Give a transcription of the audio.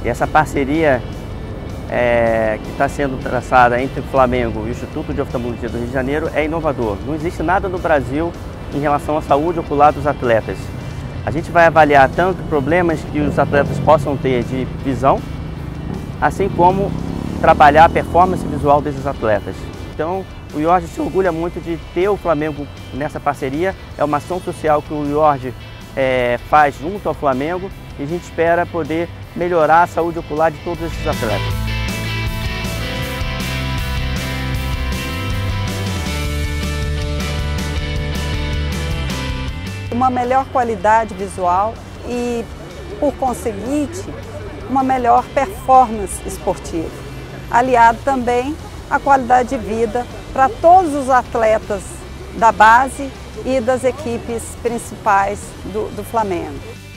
E essa parceria que está sendo traçada entre o Flamengo e o Instituto de Oftalmologia do Rio de Janeiro é inovador. Não existe nada no Brasil em relação à saúde ocular dos atletas. A gente vai avaliar tanto problemas que os atletas possam ter de visão, assim como trabalhar a performance visual desses atletas. Então, o IORJ se orgulha muito de ter o Flamengo nessa parceria. É uma ação social que o IORJ faz junto ao Flamengo e a gente espera poder melhorar a saúde ocular de todos esses atletas. Uma melhor qualidade visual e, por conseguinte, uma melhor performance esportiva, aliado também à qualidade de vida para todos os atletas da base e das equipes principais do Flamengo.